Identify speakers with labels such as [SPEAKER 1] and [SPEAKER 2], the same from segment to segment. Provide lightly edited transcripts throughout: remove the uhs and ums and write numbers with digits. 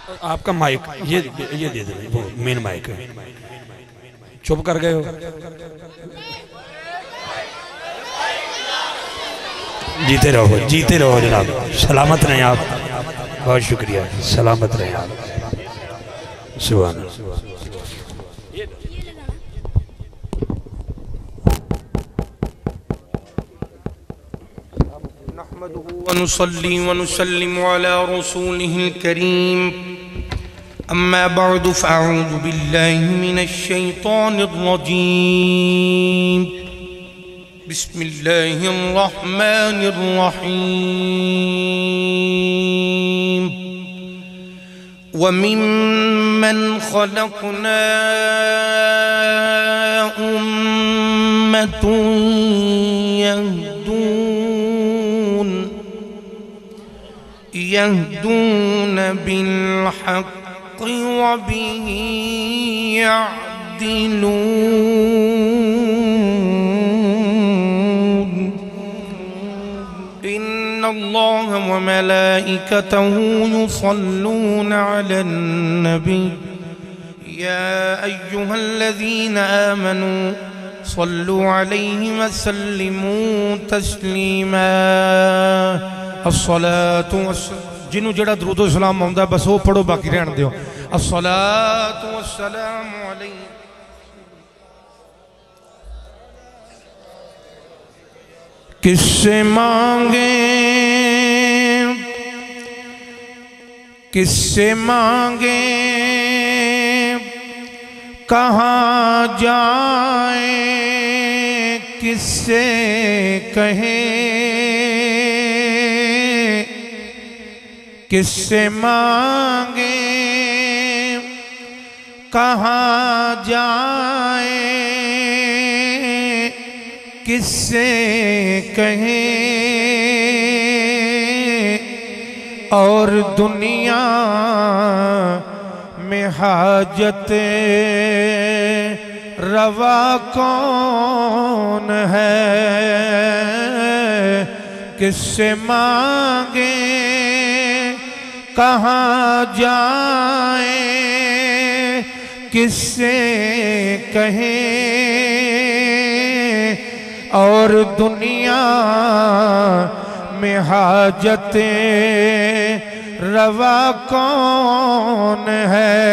[SPEAKER 1] آپ کا مائک یہ دے دیں وہ مین مائک ہے چپ کر گئے ہو جیتے رہو جناب سلامت رہیں آپ بہت شکریہ سلامت رہیں آپ سبحان اللہ
[SPEAKER 2] ونصلي ونسلم على رسوله الكريم أما بعد فأعوذ بالله من الشيطان الرجيم بسم الله الرحمن الرحيم وممن خلقنا أمة يهدون بالحق وبه يعدلون إن الله وملائكته يصلون على النبي يا أيها الذين آمنوا صلوا عليه وسلموا تسليما الصلاة والسلام جنہوں جڑا درود و سلام ہوندہ بس وہ پڑھو باقی رہن دیو الصلاة والسلام علیہ کس سے مانگیں کہاں جائیں کس سے کہیں کس سے مانگیں کہاں جائیں کس سے کہیں اور دنیا میں حاجت روا کون ہے کس سے مانگیں کہاں جائیں کس سے کہیں اور دنیا میں حاجت روا کون ہے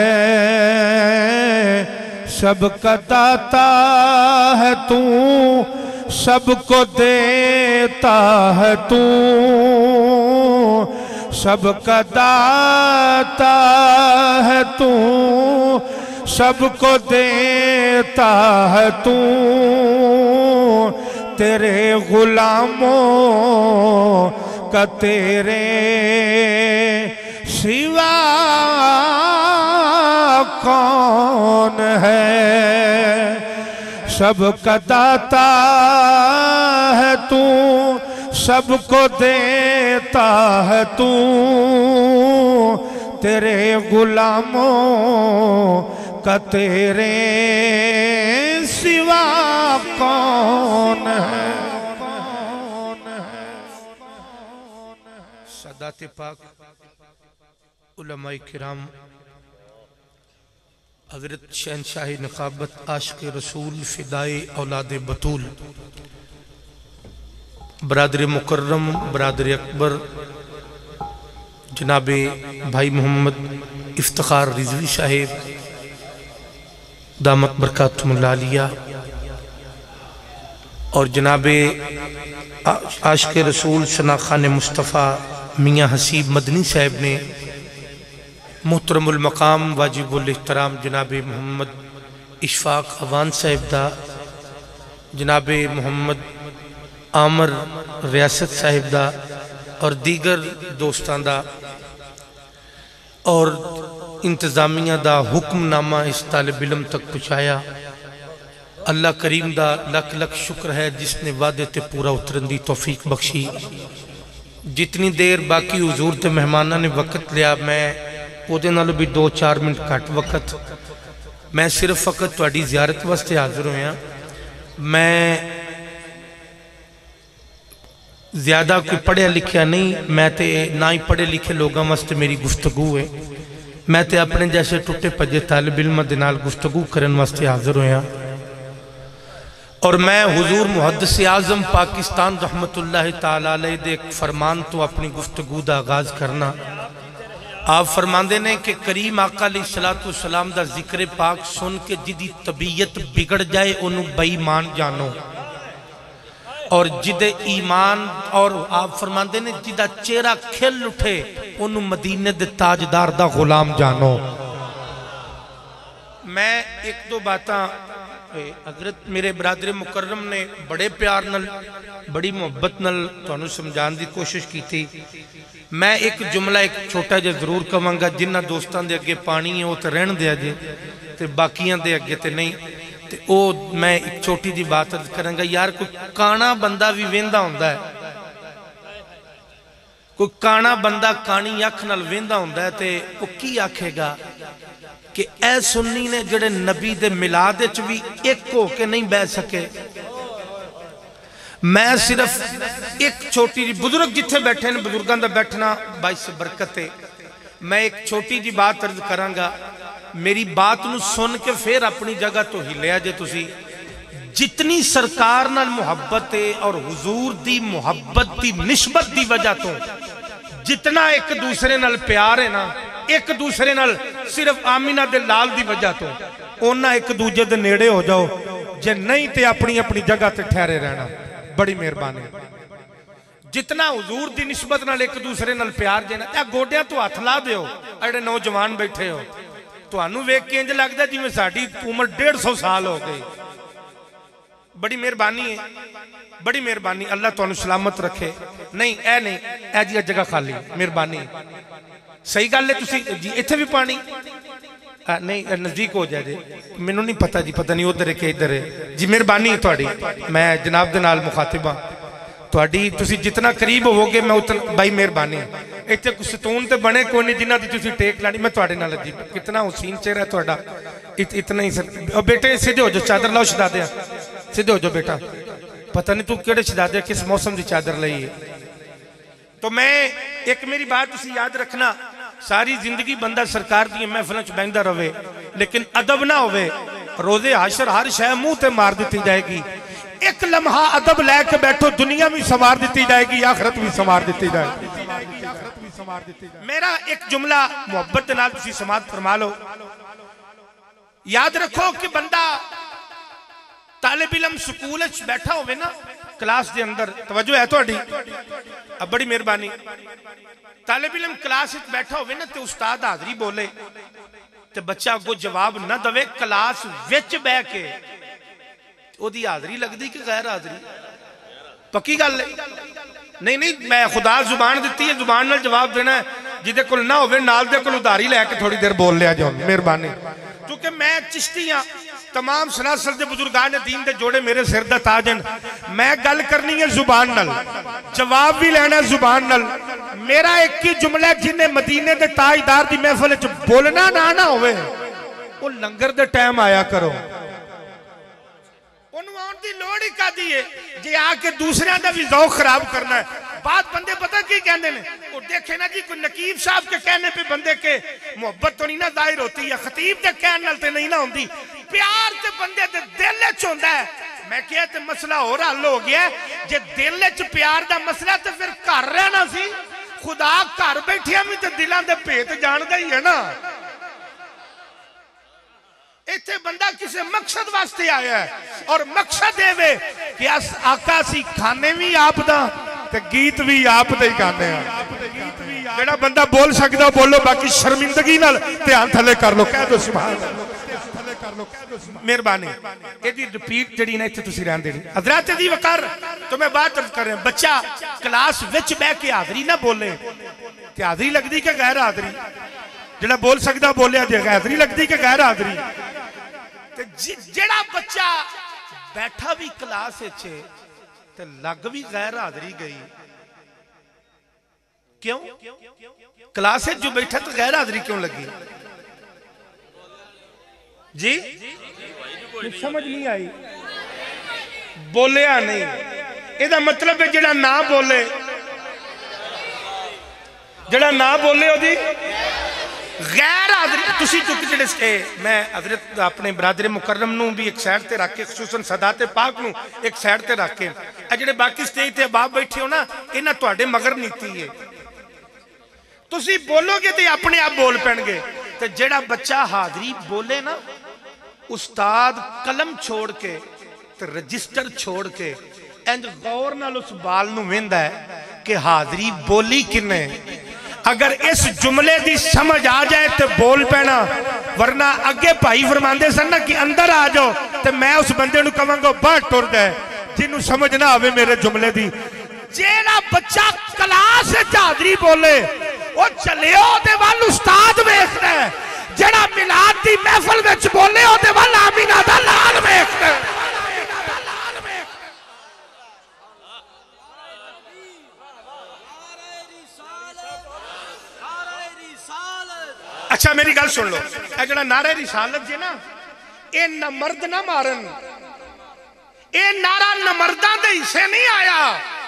[SPEAKER 2] سب کا داتا ہے تو سب کو دیتا ہے تو سب کا داتا ہے تو سب کو دیتا ہے تو تیرے غلاموں کا تیرے سوا کون ہے سب کا داتا ہے تو سب کو دیتا ہے تو تیرے غلاموں کا تیرے سوا کون ہے سادات پاک علماء کرام حضرت شہنشاہ نقابت عاشق رسول فدائے اولاد بطول برادر مکرم برادر اکبر جناب بھائی محمد افتخار رضوی صاحب دامت برکاتہم اللہ علیہ اور جناب عاشق رسول ثنا خان مصطفیٰ میاں حسیب مدنی صاحب نے محترم المقام واجب الاحترام جناب محمد اشفاق اوان صاحب دا جناب محمد عامر ریاست صاحب دا اور دیگر دوستان دا اور انتظامیہ دا حکم نامہ اس طالب علم تک پہنچایا اللہ کریم دا لکھ لکھ شکر ہے جس نے وعدے تے پورا اترن دی توفیق بخشی جتنی دیر باقی حضور تے مہمانہ نے وقت لیا میں وہ دے نالو بھی 2-4 منٹ کٹ وقت میں صرف فقط تواڈی زیارت واسطے حاضر ہویا میں زیادہ کوئی پڑھے لکھیا نہیں میں تے نہ ہی پڑھے لکھے لوگاں واسطے میری گفتگو ہے میں تے اپنے جیسے ٹوٹے پجے طالب علم دے نال گفتگو کرن واسطے حاضر ہویا اور میں حضور محدث اعظم پاکستان رحمت اللہ تعالی علیہ دے ایک فرمان تو اپنی گفتگو دا آغاز کرنا۔ آپ فرماندے نے کہ کریم آقا علیہ السلام دا ذکر پاک سن کے جدی طبیعت بگڑ جائے انہوں بے ایمان جانو، اور جدے ایمان، اور آپ فرماندے نے جدہ چہرہ کھل اٹھے انہوں مدینے دے تاجدار دا غلام جانو۔ میں ایک دو باتاں حضرت میرے برادر مکرم نے بڑے پیار نل بڑی محبت نل تو انہوں سمجھان دی کوشش کی تھی۔ میں ایک جملہ ایک چھوٹا جا ضرور کمانگا، جنہ دوستان دے اگے پانی ہے وہ تے رہن دیا جے تے باقیاں دے اگے تے نہیں، تے او میں ایک چھوٹی دی بات کرنگا۔ یار کوئی کانا بندہ بھی ویندہ ہوندہ ہے، کوئی کانا بندہ کانی اکھ نال ویندہ ہوندہ ہے، تے وہ کی آکھے گا کہ اے سنی نے جڑے نبی دے ملاد وچ بھی ایک ہو کے نہیں بیٹھ سکے۔ میں صرف ایک چھوٹی جی بزرگ جتھے بیٹھے ہیں، بزرگاں دا بیٹھنا باعث برکت ہے، میں ایک چھوٹی جی بات عرض کرانگا، میری بات نو سن کے پھر اپنی جگہ تو ہی لیا جے تسی۔ جتنی سرکار نال محبت ہے اور حضور دی محبت دی نسبت دی وجہ تو جتنا ایک دوسرے نال پیار ہے نا، ایک دوسرے نال صرف آمینہ دے لال دی وجہ تو اونا ایک دوجہ دے نیڑے ہو جاؤ، جے نہیں تے اپنی اپنی جگہ تے ٹھہرے رہنا، بڑی مہربانی۔ جتنا حضور دی نسبت نال ایک دوسرے نال پیار جینا، یا گوڑیاں تو ہاتھ لا دے ہو، اڑے نوجوان بیٹھے ہو تو انہوں ویک کے انج لگ دا جی میں ساڑھی عمر 150 سال ہو گئی۔ بڑی مہربانی ہے، بڑی مہربانی، اللہ تو انہوں سلامت رکھے۔ نہیں اے جی جگہ خالی، مہربانی صحیح گل ہے۔ تسی جی ایتھے بھی پانی نہیں نزدیک ہو جائے جی، میں نے نہیں پتہ جی، پتہ نہیں ادھر ہے کہ ادھر ہے جی، مہربانی ہے تھوڑی، میں جناب دے نال مخاطبہ تھوڑی، تسی جتنا قریب ہو گے میں اتنا بھائی مہربانی۔ ایتھے کچھ ستون تے بنے کوئی نہیں جنہ دی تسی ٹیک لانی، میں تھوڑے نال جی کتنا حسین چہرہ ہے تھوڑا، اتنا ہی سر۔ بیٹے سیدھے ہو جو، چادر لاؤ شہزادے، سیدھے ہو جو بیٹا، پتہ نہیں تو کیڑے شہزادے کس موسم دی چادر لئی ہے۔ تو میں ایک میری بات اسی یاد رکھنا، ساری زندگی بندہ سرکار دی محفلوں چ بہندا رہے لیکن ادب نہ ہوئے، روزے حشر ہر شے منہ تے مار دیتی جائے گی۔ ایک لمحہ ادب لے کے بیٹھو، دنیا بھی سنوار دیتی جائے گی، آخرت بھی سنوار دیتی جائے گی۔ میرا ایک جملہ محبت نال تسی سماعت فرما لو، یاد رکھو کہ بندہ طالب علم سکول وچ بیٹھا ہوئے نا، کلاس دے اندر، توجہ ہے تہاڈی، اب بڑی مہربانی، طالب علم کلاس وچ بیٹھا ہوئے نا تے استاد حاضری بولے تے بچہ اگوں جواب نہ دوے، کلاس وچ بہ کے او دی حاضری لگدی کہ غیر حاضری؟ پکی گل ہے؟ نہیں میں خدا زبان دیتی ہے، زبان نال جواب دینا ہے، جدے کل نہ ہوئے نال دے کل ادھاری لے کے تھوڑی دیر بول لیا جاؤں، مہربانی۔ کیونکہ میں چشتی ہاں، تمام سلاسل دے بزرگان دین دے جوڑے میرے سر دا تاج ہیں، میں گل کرنی ہے زبان نل، جواب بھی لینا ہے زبان نل۔ میرا ایک کی جملہ جنہیں مدینے دے تاجدار دی محفل بولنا نہ ہوئے، وہ لنگر دے ٹائم آیا کرو، انہوں آن دی لوڑی کا دیئے جی آ کے دوسرے آن دا بھی ذوق خراب کرنا ہے۔ بات بندے پتہ کی کہنے نے، وہ دیکھے نا جی کوئی نقیب صاحب کے کہنے پہ بندے کے محبت تو نہیں نہ ظاہر ہوتی، یا خطیب دے کہنے نلتے نہیں نہ ہوندی، پیار تے بندے دے دل چوندہ ہے۔ میں کہا تے مسئلہ ہو رہا حل ہو گیا ہے، جے دل چ پیار دا مسئلہ تے پھر کر رہنا سی، خدا کر بیٹھیا میں تے دلان دے پیت جان دا ہی ہے نا۔ ایتھے بندہ کسے مقصد واسطے آیا ہے، اور مقصد ہے کہ آقا سی کھانے بھی آپ دا تے گیت بھی آپ دے گانے ہیں۔ جڑا بندہ بول سکتا بولو، باقی شرمندگی نال دھیان تھلے کر لو، کہہ دو سبحان اللہ۔ مہربانی یہ دی ریپیٹ جڑی نا ایتھے تسی رہن دینی۔ حضرات دی وقار تو میں بات عرض کر رہے ہیں، بچہ کلاس وچ بہ کے حاضری نہ بولے تے حاضری لگ دی کہ غیر حاضری؟ جڑا بول سکتا بولیا جے حاضری لگ دی کہ غیر حاضری؟ جڑا بچہ بیٹھا بھی کلاس اچھے تے لگ بھی غیر حاضری گئی، کیوں؟ کلاس جو بیٹھا تو غیر حاضری کیوں لگی؟ جی سمجھ نہیں آئی، بولیا نہیں، یہ دا مطلب ہے جڑا نہ بولے، جڑا نہ بولے ہو دی غیر حاضری تسی چک جڑے سے میں حضرت اپنے برادر مکرم نو بھی ایک سائڈ تے رکھ کے خصوصاً صدات پاک نو ایک سائڈ تے رکھ کے جڑے باقی سٹیج تے باپ بیٹھے ہو نا انہاں تواڈے مگر نیتی ہے تسی بولو گے تے اپنے آپ بول پین گے تے جڑا بچہ حاضری بولے نا استاد قلم چھوڑ کے تے رجسٹر چھوڑ کے انج غور نال اس بال نو ویندا ہے کہ حاضری بولی کنے اگر اس جملے دی سمجھ آ جائے تو بول پینا ورنہ اگے بھائی فرماندے سن نا کہ اندر آ جاؤ تو میں اس بندے نو کہاں گا باہر ٹر دے جنوں سمجھ نہ آوے میرے جملے دی جیڑا بچہ کلاس حاضری بولے وہ چلیو دے وال استاد ویکھدا ہے جڑا میلاد دی محفل وچ بولے او دے وال آمینہ دا لال ویکھدا ہے اچھا میری گل سن لو اے جڑا نعرہ رسالت جی نا اے نمرد نہ مارن اے نعرہ نمرداں دے حصے نہیں آیا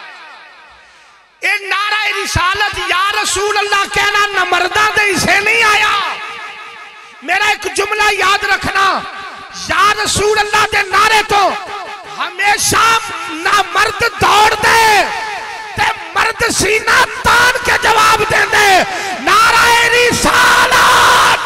[SPEAKER 2] اے نعرہ رسالت یا رسول اللہ کہنا نمرداں دے حصے نہیں آیا میرا ایک جملہ یاد رکھنا یا رسول اللہ دے نعرے تو ہمیشہ نامرد دوڑ دے تے مرد سینہ تان کے جواب دیں دے نعرہ رسالت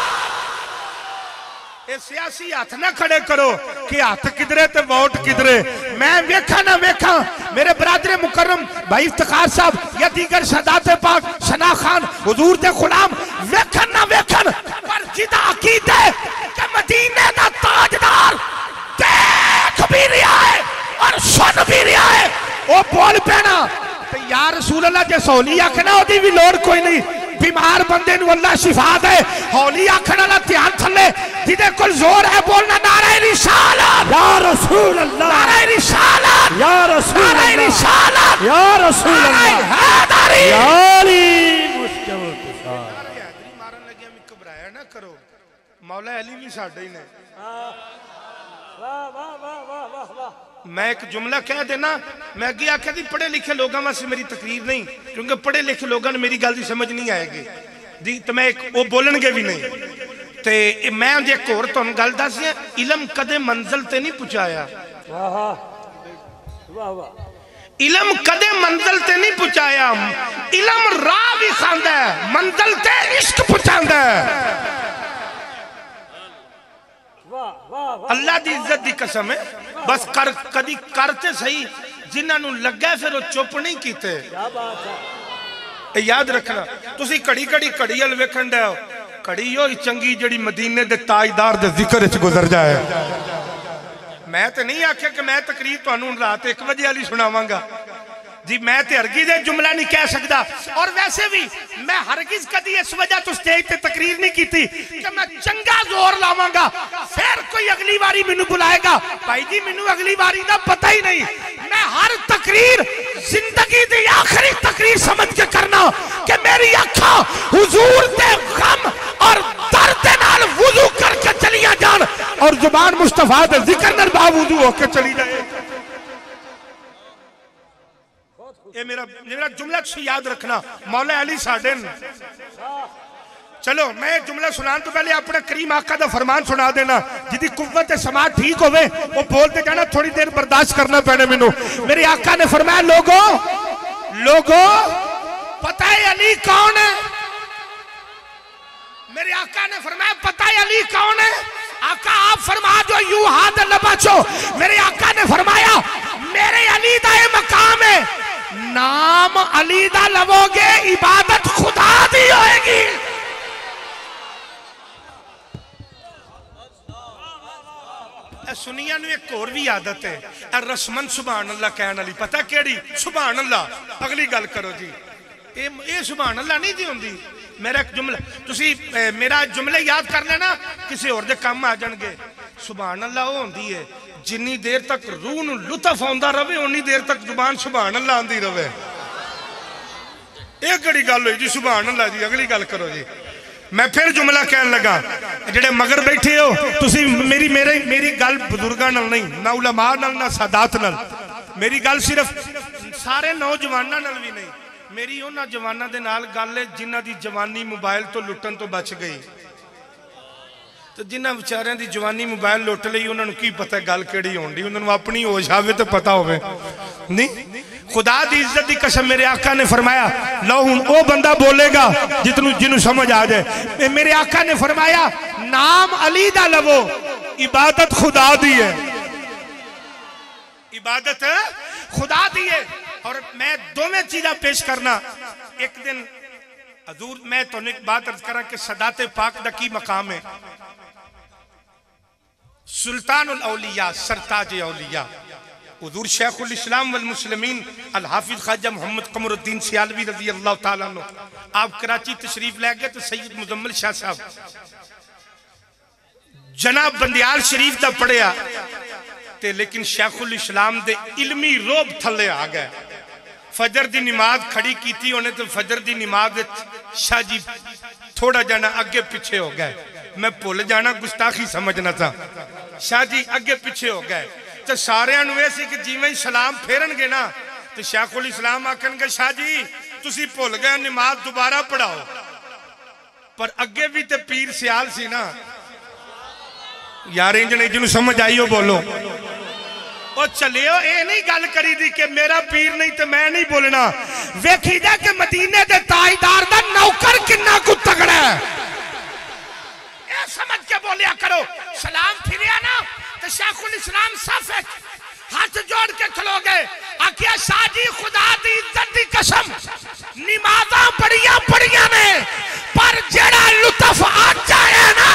[SPEAKER 2] اے سیاسی ہاتھ نہ کھڑے کرو کہ ہاتھ کدرے تے ووٹ کدرے میں ویکھا نہ ویکھا میرے برادر مکرم بھائی افتخار صاحب یا دیگر سادات پاک ثنا خان حضور دے غلام ویکھن نہ ویکھن پر جدا عقیدہ کہ مدینے دا تاجدار دیکھ بھی رہا ہے اور سن بھی رہا ہے وہ بول پینا یا رسول اللہ جے سولی آکھنا ہو دی بھی لوڑ کوئی نہیں بیمار بندے نو اللہ شفا دے ہولی آکھنا اللہ دھیان تھلے جدے کل زور ہے بولنا نعرہ رسالت
[SPEAKER 1] یا رسول اللہ
[SPEAKER 2] نعرہ رسالت
[SPEAKER 1] یا رسول اللہ
[SPEAKER 2] نعرہ رسالت
[SPEAKER 1] یا رسول اللہ
[SPEAKER 2] حیدری
[SPEAKER 1] یا علی مشکل کشار
[SPEAKER 2] حیدری مارن لگیا میں کبرایا نہ کرو مولا علی بھی ساڑھے ہی نے میں ایک جملہ کہہ دینا میں اگے آکھا دی پڑھے لکھے لوگاں میں سے میری تقریر نہیں کیونکہ پڑھے لکھے لوگاں نے میری گل دی سمجھ نہیں آئے گی دی تو میں وہ بولن گے بھی نہیں تے میں جے کور تو گل دس ہے علم کدے منزل تے نہیں پہنچایا علم کدے منزل تے نہیں پہنچایا علم راہ بھی کھاندا ہے منزل تے عشق پہنچاندا ہے اللہ دی عزت دی قسم ہے بس کدی کرتے صحیح جنہاں نو لگا ہے پھر وہ چپ نہیں کیتے یاد رکھنا تسی کڑی کڑی کڑی ال ویکھن دے ہو کڑی ہوئی چنگی جڑی مدینے دے تاجدار دے ذکر وچ گزر جائے میں تے نہیں آکھیا کہ میں تقریر تانوں رات 1 بجے والی سناواں گا جی میں تے ہرگز جملہ نہیں کہہ سکتا اور ویسے بھی میں ہرگز کدی اس وجہ تو سٹیج تے تقریر نہیں کیتی کہ میں چنگا زور لاواں گا پھر کوئی اگلی باری مینوں بلائے گا بھائی جی مینوں اگلی باری دا پتہ ہی نہیں میں ہر تقریر زندگی دی آخری تقریر سمجھ کے کرنا کہ میری آنکھاں حضور دے غم اور درد نال وضو کر کے چلیاں جان اور زبان مصطفیٰ دے ذکر نال باوضو ہو کے چلی جائے یہ میرا جملہ سے یاد رکھنا مولا علی ساڈن چلو میں جملہ سنان تو پہلے اپنے کریم آقا دا فرمان سنا دینا جدی قوت سماعت ٹھیک ہوئے وہ بولتے جانا تھوڑی دیر برداشت کرنا پہنے منو میرے آقا نے فرمایا لوگو پتہ ہے علی کون ہے میرے آقا نے فرمایا پتہ ہے علی کون ہے آقا آپ فرما جو یوں ہاتھ لبا چو میرے آقا نے فرمایا میرے علی دا یہ مقام ہے نام علی دا لبو گے عبادت خدا دی ہوئے گی سنیاں نو ایک اور بھی عادت ہے رسمن سبحان اللہ کہنے علی پتہ کیڑی سبحان اللہ اگلی گل کرو جی یہ سبحان اللہ نہیں دی ہوندی میرا ایک جملہ تسی میرا جملے یاد کر لینا کسی اور دے کام آ جان گے سبحان اللہ وہ ہوندی ہے جنی دیر تک روح نو لطف آندا رہے انی دیر تک زبان سبحان اللہ آندی رہے ایک گڑی گل ہوئی جی سبحان اللہ جی اگلی گل کرو جی میں پھر جملہ کہنے لگا جڑے مگر بیٹھے ہو تسی میری گل بزرگاں نال نہیں نہ علماء نال نہ سادات نال میری گل صرف سارے نوجواناں نال بھی نہیں میری انہاں جواناں دے نال گل ہے جنہاں دی جوانی موبائل تو لٹن تو بچ گئی تو جنہاں بیچاریاں دی جوانی موبائل لٹ لئی انہاں نوں کی پتہ گل کیڑی ہون دی انہاں نوں اپنی ہوش آوے تے پتہ ہوے نہیں خدا دی عزت دی قسم میرے آقا نے فرمایا لو ہن او بندہ بولے گا جنوں سمجھ آ جائے میرے آقا نے فرمایا نام علی دا لو عبادت خدا دی ہے عبادت خدا دی ہے اور میں دو میں چیزیں پیش کرنا ایک دن حضور میں تو ایک بات عرض کرا کہ صدات پاک دا کی مقام ہے سلطان الاولیاء سرتاج اولیاء حضور شیخ الاسلام والمسلمین الحافظ خواجہ محمد قمر الدین سیالوی رضی اللہ تعالیٰ عنہ آپ کراچی تشریف لے گئے تو سید مزمل شاہ صاحب جناب بندیال شریف دا پڑھیا تے لیکن شیخ الاسلام دے علمی روب تھلے آ گئے فجر دی نماز کھڑی کیتی ہونے تو فجر دی نماز شاہ جی تھوڑا جانا اگے پیچھے ہو گئے میں بھول جانا گستاخی سمجھنا تھا شاہ جی اگے پیچھے ہو گئے تو سارے انوے سی کہ جی میں سلام پھیرن گے نا تو شیخ الاسلام آکھن گے شاہ جی تسی بھول گئے نماز دوبارہ پڑھاؤ پر اگے بھی تے پیر سیال سی نا یار انجنے جنہوں سمجھ آئی ہو بولو اور چلے ہو اے نہیں گل کری دی کہ میرا پیر نہیں تو میں نہیں بولنا ویکھی دے کہ مدینے دے تاجدار دا نوکر کنا کو تگڑا ہے اے سمجھ کے بولیا کرو سلام پھریا نا تو شیخ الاسلام صفت ہاتھ جوڑ کے کھلو گئے آکیا شاہ جی خدا دی عزت دی قسم نمازاں پڑھیاں نے پر جڑا لطف آ جائے نا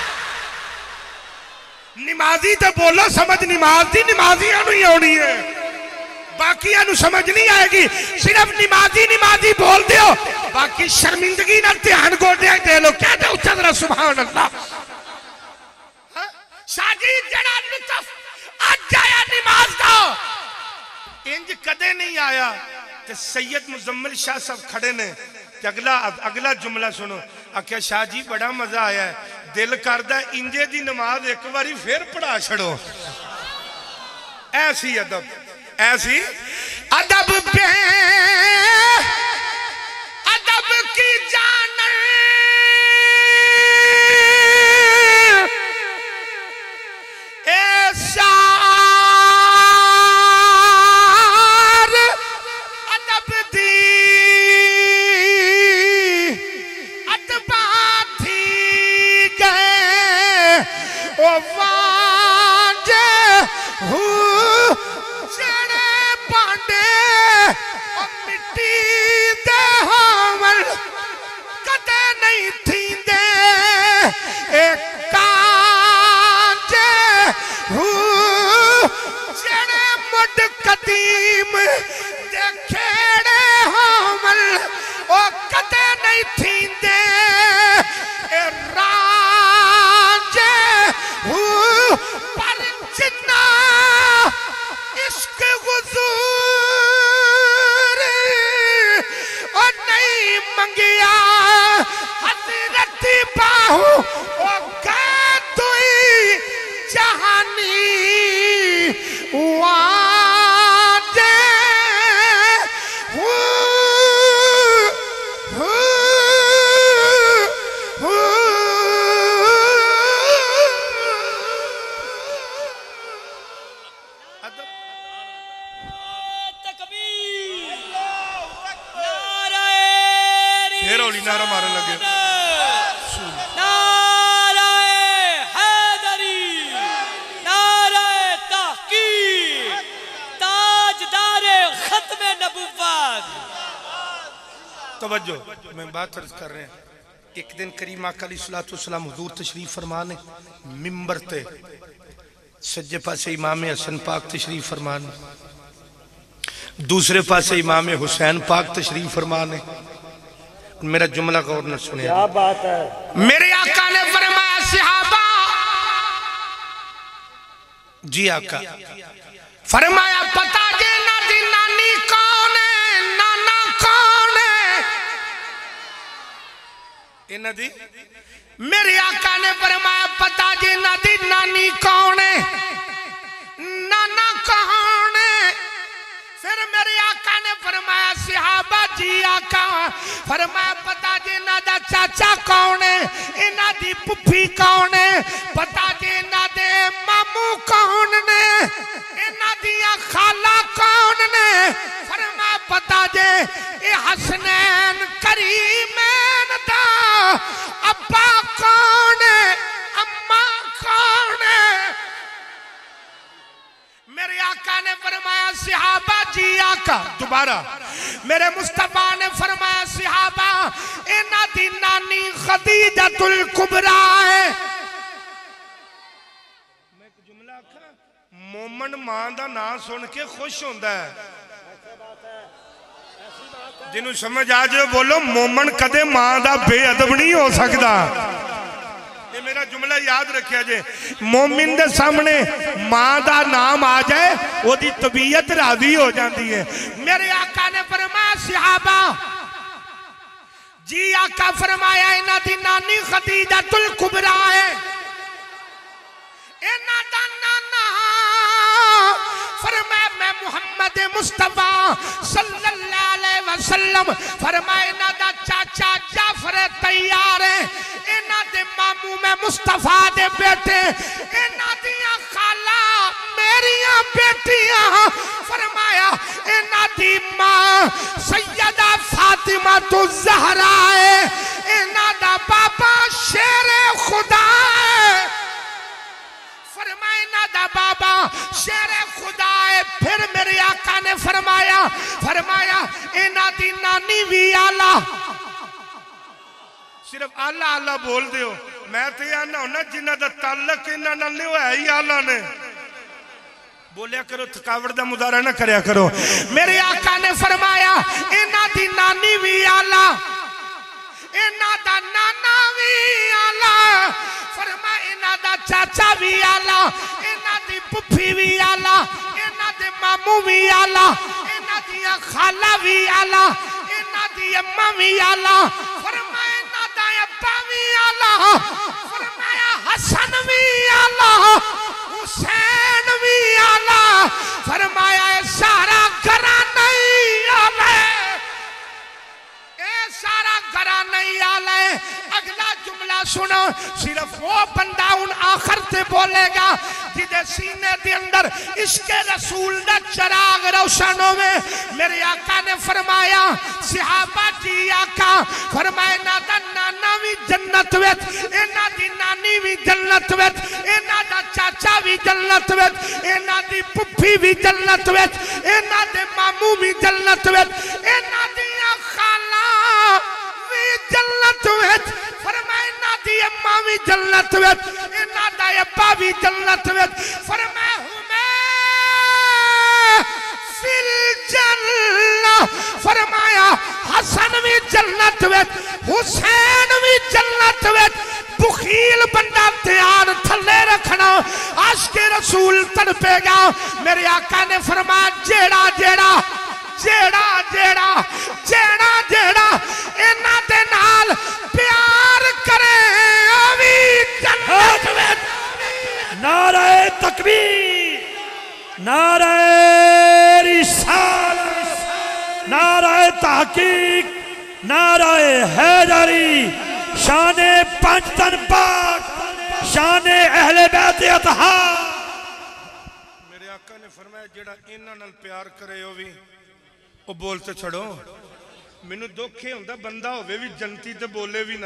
[SPEAKER 2] نمازی تو بولو سمجھ نماز دی نمازیاں نہیں ہونی ہے باقی انو سمجھ نہیں آئے گی صرف نمازی بول دیو باقی شرمندگی نہ دھیان گوڑے دے لو کہتے ہو چندرہ سبحان اللہ شاگی جڑا لطف آج آیا نماز دا انج کدے نہیں آیا کہ سید مزمل شاہ صاحب کھڑے نے اگلا جملہ سنو آکھیا شاہ جی بڑا مزہ آیا ہے دل کردہ انجے دی نماز ایک باری پھر پڑھا چھڑو ایسی ادب پہ ادب کی جانر ایسا ادب دی ادبا تھی گئے او واجہ ہو جڑے پانڈے او مٹی دے حامل کدے نہیں تھی دے ایک جڑے مڈ قدیم دے کھیڑے حامل او کدے نہیں تھیندے اے راجے پر جنہ عشق حضور او نہیں منگیا حضرت باہو او کہہ دوئی جہانی واجے پھر اولی نعرہ مارے لگے توجہ میں بات عرض کر رہے ہیں ایک دن کریم آقا علیہ السلام حضور تشریف فرمانے ممبر تے سجے پاسے امام حسن پاک تشریف فرمانے دوسرے پاسے امام حسین پاک تشریف فرمانے میرا جملہ غور نہ سنے
[SPEAKER 1] کیا بات ہے
[SPEAKER 2] میرے آقا نے فرمایا صحابہ جی آقا فرمایا پتا جینا دی نانی کون ہے نانا کون ہے انہ دی میرے آقا نے فرمایا پتا جینا دی نانی کون ہے نانا کون ہے پھر میرے آقا نے فرمایا صحابہ
[SPEAKER 3] जी आका फरमाया पता जे इन्हां दा चाचा कौन है, इन्हां दी पुफी कौन है, पता जे इन्हां दे मामू कौन ने, इन्हां दियां खाला कौन ने। फरमाया पता जे ए हसनैन करीमैन दा अब्बा कौन है, अम्मा कौन है। मेरे आका ने फरमाया सहाबा जी आका, दोबारा मेरे मुस्तफा ने फरमाया सहाबा इन्हां दी नानी खदीजतुल कुबरा है। मैं एक जुमला आखा, मोमन मां दा नाम सुन के खुश होंदा है। जिन्हों समझ आ जाए बोलो मोमन कदे मां दा बेअदब नहीं हो सकता। ये मेरा जुमला याद रखिया जे, मोमिन दे सामने मां दा नाम आ जाए ओदी तबीयत राजी हो जाती है। मेरे आका ने फरमाया सहाबा जी आका फरमाया इन्हां दी नानी खदीजतुल कुबरा है, इन्हां दा नाना फरमाया मैं मुहम्मद मुस्तफा सल्लल्लाहु अलैहि वसल्लम, फरमाया इन्हां दा चाचा जाफर तैयार है, इन्हां दे मामू मैं मुस्तफा दे बेटे, इन्हां दियां खाला मेरियां बेटियां। फरमाया इन्हां दी मां सैयदा फातिमा तो ज़हरा है, इन्हां दा बाबा शेरे खुदा है। फरमाया इन्हां दा बाबा शेरे खुदा है। फिर मेरे आका ने फरमाया इन्हां दी नानी भी आला। सिर्फ आला आला बोल दियो, मैं तो आना होना जिन्हां दा ताल्लुक इन्हां नाल नहीं होया ही आला ने। बोलिया करो, थकावट दा मुजाहरा ना करया करो। मेरे आका ने फरमाया इन्हां दी नानी भी आला, इन्हां दा नाना भी आला। फरमाया इन्हां दा चाचा भी आला, इन्हां दी पुफी भी आला, इन्हां दे मामू भी आला, इन्हां दियां खाला भी आला, इन्हां दी अम्मा भी आला। फरमाया इन्हां दा अब्बा भी आला। फरमाया हसन भी आला, हुसैन भी आला। फरमाया सारा घराना ही आला, सारा घराना ही आला। अगला जुमला सुनो, सिर्फ वो बंदा उन आखिर से बोलेगा जिदे सीने के अंदर इसके रसूल दा चिराग रोशन होवे। मेरे आका ने फरमाया सहाबा जी आका फरमाया इन्हां दा नाना भी जन्नत विच, इन्हां दी नानी भी जन्नत विच, इन्हां दा चाचा भी जन्नत विच, इन्हां दी पुफी भी जन्नत विच, इन्हां दे मामू भी जन्नत विच, इन्हां दियां खाला भी जन्नत विच। फरमाया इन्हां दी अम्मा भी जन्नत विच, इन्हां दा अब्बा भी जन्नत विच। फरमाया हुमै फिल जन्नह। फरमाया हसन भी जन्नत विच, हुसैन भी जन्नत विच। बुखील बंदा ध्यान थले रखना, आशिक़े रसूल तड़पेगा। मेरे आका ने फरमाया जेड़ा जेड़ा जेड़ा जेड़ा जेड़ा जेड़ा इन्हां दे नाल प्यार करे अवी जन्नत विच।
[SPEAKER 1] नारे तकबीर, नारे रिसालत, नारे तहकीक, नारे हैदरी, शाने पंचतन पाक, शाने अहले बैत अतहार।
[SPEAKER 3] मेरे आका ने फरमाया जेड़ा इन्हां नाल प्यार करे ओ भी ओ बोल तो छड़ो। मैनू दुख ये हुंदा बंदा होवे भी जनती ते बोले भी ना।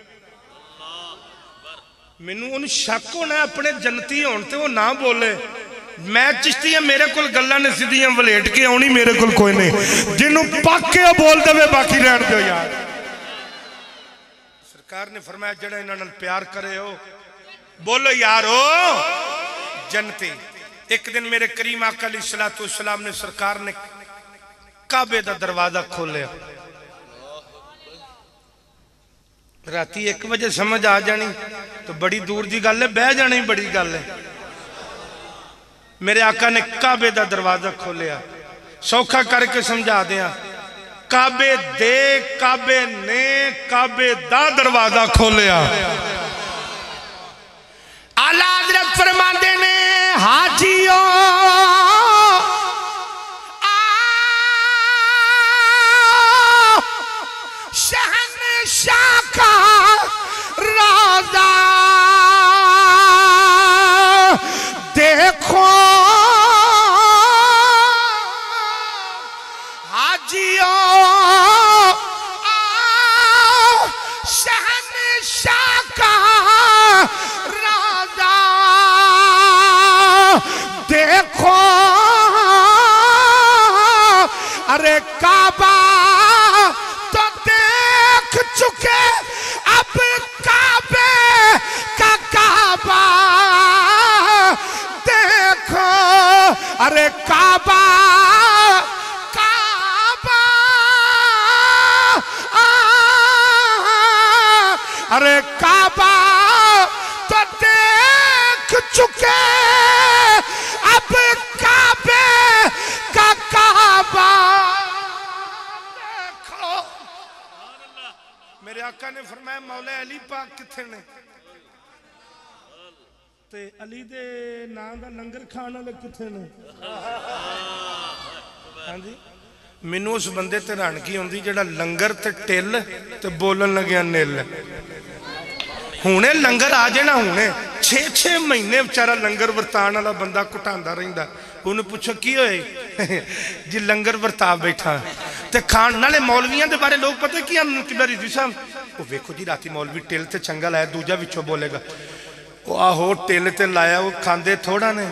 [SPEAKER 3] मैनू उन शक होना अपने जनती होने ते वो ना बोले। मैं चिश्ती है, मेरे को गल्लां ने सीधियां वलेट के आउणी, मेरे को कोई नहीं। जिन्नू पक के बोल देवे बाकी रहन दो यार। सरकार ने फरमाया जेड़ा इन्हां नाल प्यार करे हो बोलो यारो जनती। एक दिन मेरे करीम आका अलैहिस्सलातु वस्सलाम ने सरकार ने काबे दा दरवाजा खोलिया। राती 1 बजे समझ आ जानी तो बड़ी दूर की गल है, बह जानी बड़ी गल है। मेरे आका ने काबे दा दरवाजा खोलिया। सौखा करके समझा दिया, काबे दे काबे ने काबे दा दरवाजा खोलिया। आला हज़रत फरमाते ने हाजियो अरे काबा काबा अरे काबा तो देख चुके अब काबे का काबा देखो। मेरे आका ने फरमाया मौला अली पाक किथे ने ते अली दे नाम दा लंगर खाण वाले किथे ने। हाँ जी मैनू उस बंदे ते हैरानगी आउंदी जेड़ा लंगर ते टिल ते बोलन लग्या निल। हुणे लंगर आ जाना हुणे 6-6 महीने बेचारा लंगर वरतान वाला बंदा घुटांदा रहिंदा। उन्हें पूछो की होए जी लंगर वरता बैठा ते खान नाले मौलवियां दे बारे लोग पता की रिजी साहब वो वेखो जी राती मौलवी टिल ते चंगा लाया दूजा विचों बोलेगा वो आहो टिल ते लाया वो खांदे थोड़ा ने।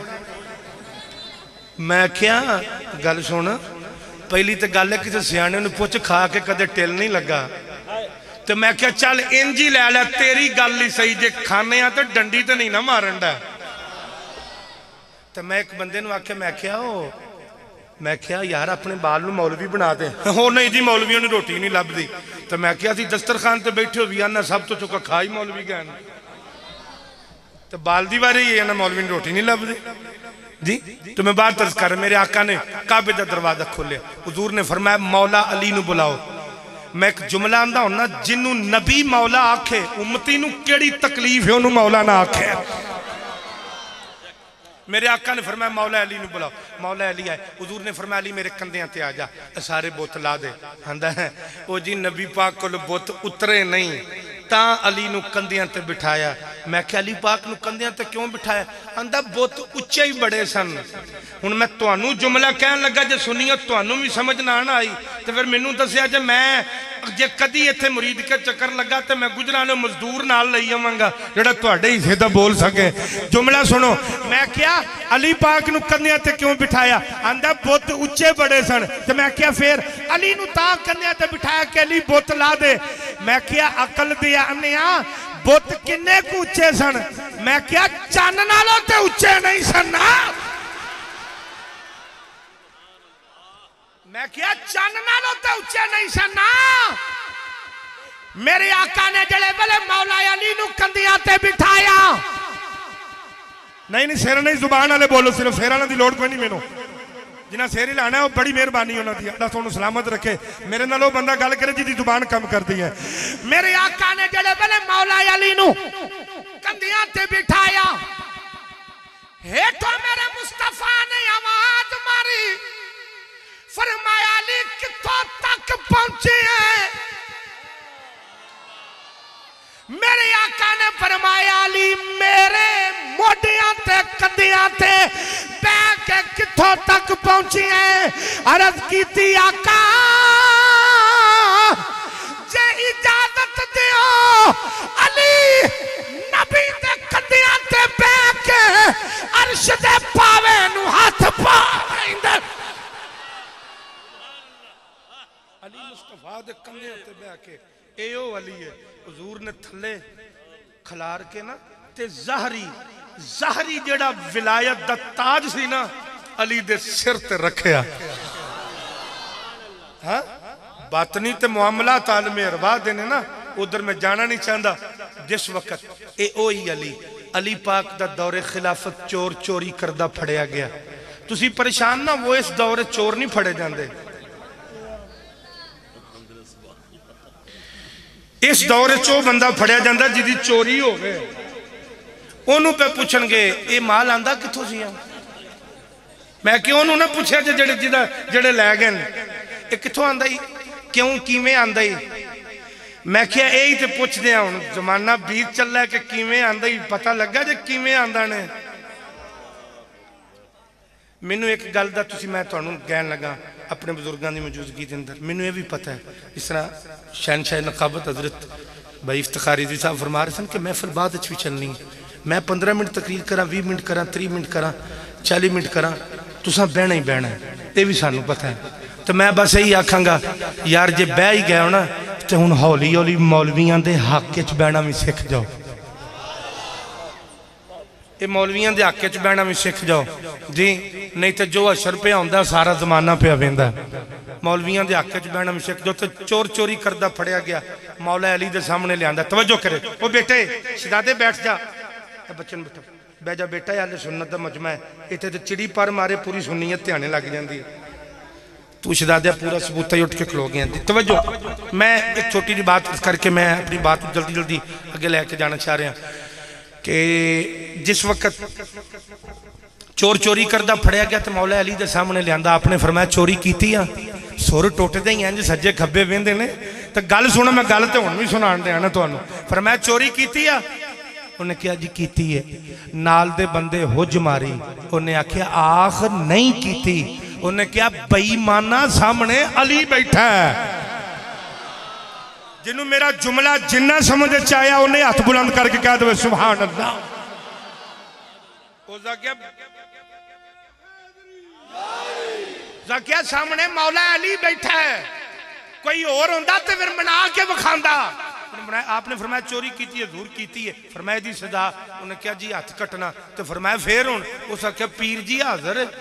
[SPEAKER 3] मैं क्या गल सुन पहली तो गल है किसी सियाने नूं पुछ खा के कदे टिल नहीं लगा तो मैं क्या चल इंज ही लै लै तेरी गल ही सही जे खाने आ तो डंडी तो नहीं ना मारन दा। तो मैं एक बंदे नूं आख्या मैं क्या यार अपने बाल नूं मौलवी बना दे। हो नहीं जी मौलवियों नूं रोटी नहीं लभदी। तो मैं क्या सी दस्तरखान ते बैठे हो भी आना सब तो चुका खा ही मौलवी गए तो बाल दी बारी ही ना मौलवी नूं रोटी नहीं लभदी जी। तो मैं बात तर्ज कर मेरे आका ने काबे दा दरवाजा खोलिया हुजूर ने फरमाया मौला अली नूं बुलाओ। मैं एक जुमला आंदा हुन्ना जिन्नू नबी मौला आखे उम्मती नूं केड़ी तकलीफ है उन्होंने मौला ना आखे। मेरे आका ने फरमाया मौला अली नूं बुलाओ। मौला अली आए हुजूर ने फरमाया अली मेरे कंधियां ते आ जा सारे बुत ला दे। आंदा है ओ जी नबी पाक कोल बुत उतरे नहीं ता अली नूं कंधियां ते बिठाया। मैं क्या अली पाक नूं कंधियां ते क्यों बिठाया। आंदा बुत उच्चे ही बड़े सन। हुण मैं तुहानू जुमला कहन लगा जे सुनियो तुहानू भी समझ ना आई तो फिर मैनू दसिया जे मैं जे कदी इत्थे मुरीद के चक्कर लगा तो मैं गुजरां मजदूर नाल लई आवांगा जेड़ा तुहाडे हिस्से दा बोल सके। जुमला सुनो मैं क्या अली पाक नूं कंधियां ते क्यों बिठाया। आंदा बुत उच्चे बड़े सन तो मैं क्या फिर अली नूं तां कंधियां ते बिठाया कि अली बुत ला दे। मैं क्या अकल दिया अन्या बुत किन्ने कु उच्चे सन। मैं क्या चन्न नालों ते उच्चे नहीं सन ना। मैं क्या चन्न नालों ते उच्चे नहीं सन ना। मेरे आका ने जड़े वेले मौला अली नूं कंधियां ते बिठाया। नहीं शेर नहीं जुबान वाले बोलो सिर्फ शेर वालों की लोड़ कोई नहीं। मैनू जिन्हें शेर ही लाना है वो बड़ी मेहरबानी उन्होंने अल्लाह तुहानू सलामत रखे। मेरे नाल बंदा गल करे जिहदी जुबान कम करती है। मेरे आका ने जड़े वेले मौला अली नूं कंधियां ते बिठाया हेठों मेरे मुस्तफा ने आवाज मारी फरमाया अली कित्थों तक पहुंचे हैं। मेरे आका ने फरमाया अली मेरे मोडियां ते कंधियां ते बैठ के कित्थों तक पहुंची है। अर्ज कीती आका जे इजाजत दियो अली नबी दे कंधियां ते बैठ के अर्श दे पावे नूं हाथ पा लेंदे। अली मुस्तफा दे कंधियां ते बैठ के एओ अली है। हुजूर ने थले खलार के ना ते ज़हरी जेड़ा विलायत दा ताज सी ना अली दे सिर ते रखया। हाँ बातनी ते मुआमला तालमे अरवा देने ना उधर मैं जाना नहीं चाहता। जिस वक्त ए ओही अली पाक दा दौरे खिलाफत चोर चोरी करदा फड़िया गया। तुसी परेशान ना वो इस दौरे चोर नहीं फड़े जाते। इस दौरे चो बंदा फड़िया जाता जिदी चोरी हो गए ओनू पे पूछणगे ये माल आंदा कित्थों सी। मैं क्यों ओनू ना पूछया जेड़े जेड़े लै गए ये कित्थों आंदा ही क्यों किवें आंदा ही। मैं क्या यही तो पुछदे आ हुण जमाना बीत चला कि किवें आंदा ही पता लगा जे किवें आंदा ने। मैनू एक गल दा तुसी मैं तुहानू कहन लगा अपने बुजुर्गों की मौजूदगी के अंदर मैनू ये भी पता है। इस तरह शहनशाह नकाबत हजरत भाई इफ्तिखारी जी साहब फरमा रहे सन कि महफिल बाद भी चलनी है। मैं 15 मिनट तकरीर करा 20 मिनट करा 30 मिनट करा 40 मिनट करा तुसां बहना ही बहना है ये भी सानू पता है। तो मैं बस यही आखांगा यार जे बह ही गए हो ना तो हुण हौली हौली मौलवियां दे हक च बहना भी सीख जाओ।
[SPEAKER 2] یہ مولویاں دے حق وچ بہنا بھی سکھ جاؤ جی، نہیں تو جو اشر پہ آندا سارا زمانہ پہ ویندا مولویاں دے حق وچ بہنا بھی سکھ جو تو چور چوری کردہ پھڑیا گیا مولا علی دے سامنے لے آندا توجہ کرے وہ بیٹے شہزادے بیٹھ جا بچن بیٹھا بہ جا بیٹا اہل سنت دا مجمع ہے اتنے تو چڑی پر مارے پوری سنیت دھیانے لگ جاندی ہے تو شہزادہ پورا ثبوت ہی اٹھ کے کھلو گیا توجہ میں ایک چھوٹی جی بات کر کے میں اپنی بات جلدی جلدی آگے لے کے جانا چاہ رہے ہیں کہ جس وقت چور چوری کردہ پھڑیا گیا تو مولا علی دے سامنے لے آندا آپ نے فرمایا چوری کیتی ہے سور ٹوٹے دے ہی ہیں جو سجے کھبے ویندے نے تو گل سنا میں گل تے ہن بھی سنان دیا نا تانوں فرمایا چوری کیتی ہے انہیں کیا جی کیتی ہے نال دے بندے حج ماری انہیں آکھیا آخ نہیں کیتی انہیں کیا بےایمانہ سامنے علی بیٹھا ہے
[SPEAKER 3] جنہوں میرا جملہ جنہ سمجھے چاہیا انہیں ہاتھ بلند کر کے کہہ دو سبحان اللہ زکیہ سامنے مولا علی بیٹھا ہے کوئی اور ہوندہ تو پھر منا کے بکھاندہ آپ نے فرمایا چوری کیتی ہے ضرور کیتی ہے فرمایا دی صدا انہیں کیا جی ہاتھ کٹنا تو فرمایا پھر ہوں اس کیا پیر جی حاضر ہے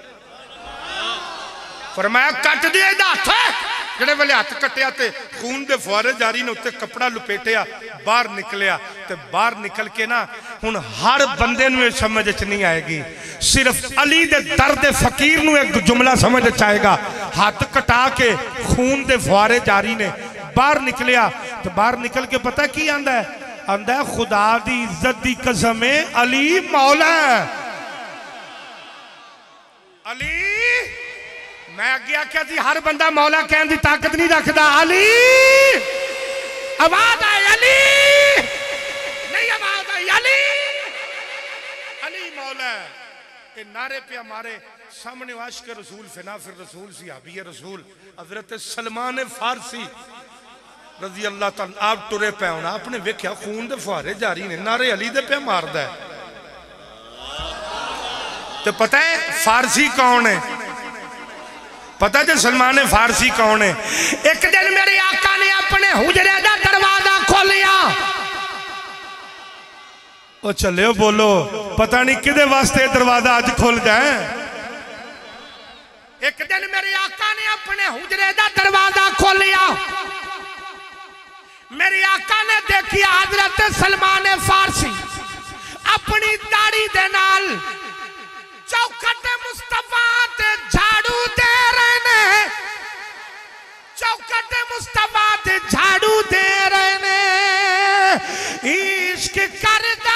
[SPEAKER 3] فرمایا کٹ دیا ہاتھ جڑے والے ہاتھ کٹیا تے خون دے فوارے جاری نے اتے کپڑا لپیٹیا باہر نکلیا تے باہر نکل کے نا ہن ہر بندے نوے سمجھ نہیں آئے گی صرف علی دے درد فقیر نو ایک جملہ سمجھ چاہے گا ہاتھ کٹا کے خون دے فوارے جاری نے باہر نکلیا تو باہر نکل کے پتہ کی آندہ ہے خدا دی عزت دی قسم علی مولا ہے علی میں آگیا کیا تھی ہر بندہ مولا کہن دی طاقت نہیں رکھدا علی آواز آئے علی نہیں آواز آئے علی علی مولا ہے کہ نعرے پہ ہمارے سامنے عاشق رسول فنا فر رسول صحابی رسول حضرت سلمان فارسی رضی اللہ تعالیٰ آپ ٹرے پہ ہونا آپ نے ویکھیا خون دے فوارے جاری نے نعرے علی دے پہ ماردہ ہے تو پتہ ہے فارسی کون ہے پتہ ہے سلمان فارسی کون ہے ایک دن میرے آقا نے اپنے حجرے دا دروازہ کھولیا او چلے ہو بولو پتہ نہیں کدے واسطے دروازہ آج کھول جائیں ایک دن میرے آقا نے اپنے حجرے دا دروازہ کھولیا میرے آقا نے دیکھیا حضرت سلمان فارسی اپنی داڑھی دے نال چوکھٹ مصطفیٰ تے جھاڑو دے رہنے چوکھٹ مصطفیٰ تے جھاڑو دے رہنے عشق کردہ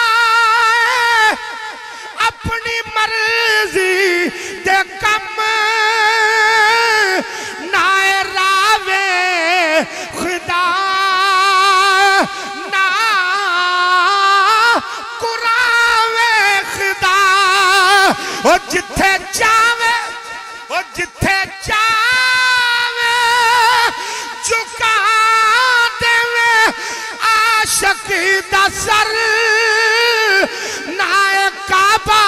[SPEAKER 3] اپنی مرضی دے کم نائے راوے خدا نا قراوے خدا او جتھے چاہوے او جتھے چاہوے چکا دے عاشق دا سر نائے کعبہ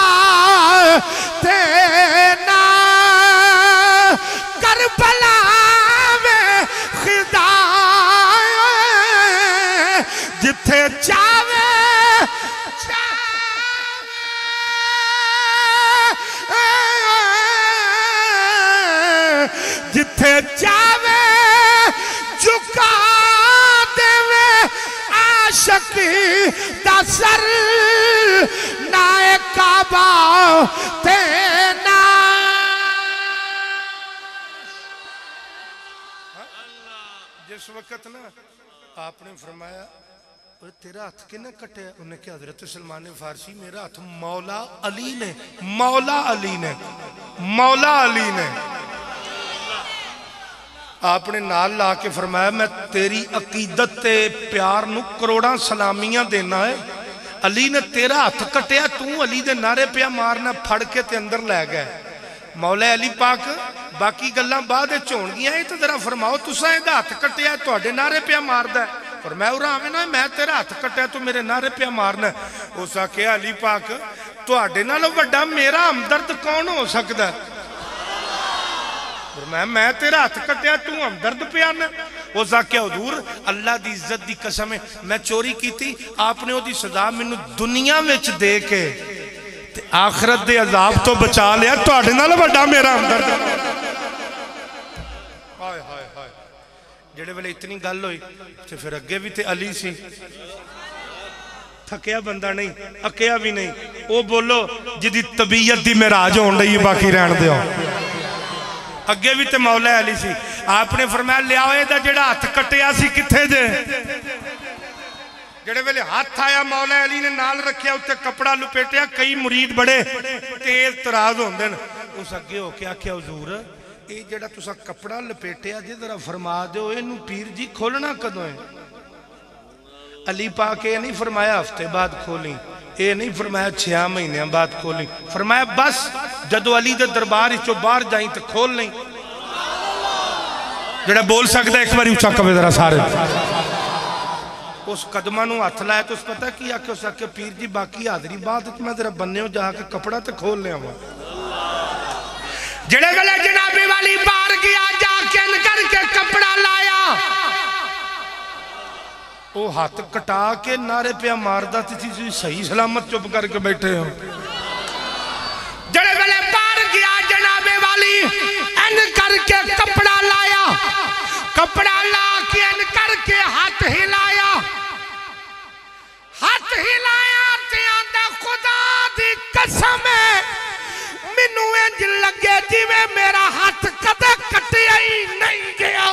[SPEAKER 3] تینا کربلا میں خدا جتھے چاہوے جتھے چاہوے جھکا دے عاشق دا سر نائے کعبہ تینا جس وقت نا آپ نے فرمایا تیرا ہاتھ کنے کٹے انہیں کہا حضرت سلمان فارسی میرا ہاتھ مولا علی نے مولا علی نے مولا علی نے آپ نے نال لا کے فرمایا میں تیری عقیدت تے پیار نو کروڑاں سلامیاں دینا ہے علی نے تیرا ہاتھ کٹیا تو علی دے نعرے پہ مارنا پھڑ کے تے اندر لے گئے مولا علی پاک باقی گلاں بعد چون گیا ہے تو ذرا فرماؤ تسا اے دا ہاتھ کٹیا تو اڈے نعرے پہ ماردا ہے اور میں اڑاویں نا میں تیرا ہاتھ کٹیا تو میرے نعرے پہ مارنا ہے اس آکھے علی پاک تو اڈے نالوں وڈا میرا ہمدرد کون ہو سکدا ہے اور میں تیرا ہاتھ کٹیا تو ہمدرد پہ آنا اس آکھیا حضور اللہ دی عزت دی قسم ہے میں چوری کی تھی آپ نے وہ دی سزا مینوں دنیا وچ دے کے تے آخرت دے عذاب تو بچا لیا تواڈے نال وڈا میرا ہمدرد ہائے ہائے ہائے جڑے ویلے اتنی گل ہوئی تے پھر اگے بھی تے علی سی تھکیا بندہ نہیں اکیا بھی نہیں وہ بولو جدی طبیعت دی معراج ہون رہی باقی رہن دیو اگے بھی تے مولا علی سی آپ نے فرمایا لیاؤ دا جڑا ہاتھ کٹیا سی کتھے جے جڑے ویلے ہاتھ آیا مولا علی نے نال رکھیا اتے کپڑا لپیٹیا کئی مرید بڑے تیز تراز ہوندے اس اگے ہو کے آکھیا حضور اے جڑا تسا کپڑا لپیٹیا جے ذرا فرما دیو اینوں پیر جی کھولنا کدوں ہے علی پاک یہ نہیں فرمایا ہفتے بعد کھولیں یہ نہیں فرمایا 6 مہینے بعد کھولیں فرمایا بس جدو علی دے دربار چو باہر جائیں تو کھول لیں جڑا بول سکتا ہے ایک باری اچھا کبھی ذرا سارے اس قدمہ نو ہاتھ لائے تو اس پتہ کیا کہ اس آکے پیر جی باقی حاضری بات میں ذرا بننے ہو جہاں کے کپڑا تو کھول لیں جڑے گلے جنابی والی بار گیا جا کے انکر کے کپڑا لایا وہ ہاتھ کٹا کے نعرے پہ ماردہ تھی صحیح سلامت چپ کر کے بیٹھے ہوں جڑے ویلے پار گیا جنابے والی ان کر کے کپڑا لایا کپڑا لا کے ان کر کے ہاتھ ہلایا تے آندہ خدا دی قسم ہے مینوں انج لگے جی میں میرا ہاتھ کدے کٹیا ہی نہیں گیا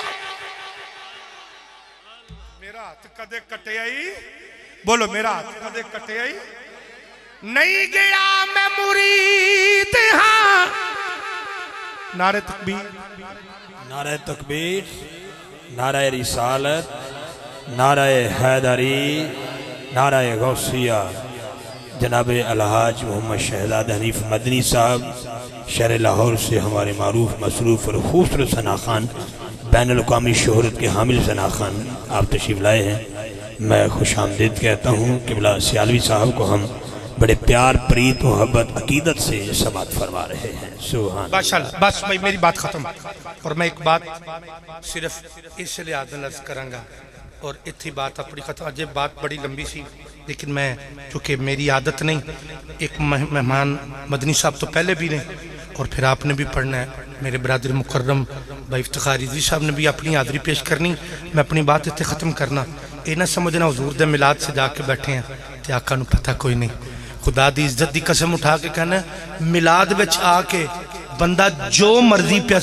[SPEAKER 3] میرا ہاتھ کدے کٹے آئی بولو میرا ہاتھ کدے کٹے آئی نہیں گیا میں مرید ہاں نعرہ تکبیر
[SPEAKER 1] نعرہ تکبیر نعرہ رسالت نعرہ حیدری نعرہ غوثیہ جناب الحاج محمد شہزاد حنیف مدنی صاحب شہر لاہور سے ہمارے معروف مصروف اور خوبصورت ثنا خان بین الاقوامی شہرت کے حامل ثنا خان آپ تشریف لائے ہیں میں خوش آمدید کہتا ہوں قبلہ سیالوی صاحب کو ہم بڑے پیار پریت محبت عقیدت سے سماعت فرما رہے ہیں سبحان
[SPEAKER 3] ماشاءاللہ بس بھائی میری بات ختم اور میں ایک بات صرف اس لیے عرض کروں گا اور اتھی بات اپنی ختم آج بات بڑی لمبی سی لیکن میں چونکہ میری عادت نہیں ایک مہمان مدنی صاحب تو پہلے بھی نہیں اور پھر آپ نے بھی پڑھنا ہے میرے برادر مکرم بھائی افتخار رضوی صاحب نے بھی اپنی حاضری پیش کرنی میں اپنی بات اتنے ختم کرنا یہ نہ سمجھنا حضور دے میلاد سے جا کے بیٹھے ہیں کہ آقا نو پتہ کوئی نہیں خدا دی عزت دی قسم اٹھا کے کہنا ہے میلاد وچ آ کے بندہ جو مرضی پہ